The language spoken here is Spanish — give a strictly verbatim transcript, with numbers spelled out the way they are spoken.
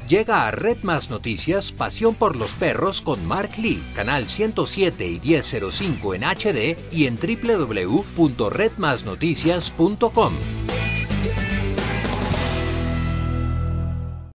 Llega a Red Más Noticias Pasión por los Perros con Mark Lee, canal ciento siete y diez cero cinco en H D y en w w w punto red más noticias punto com.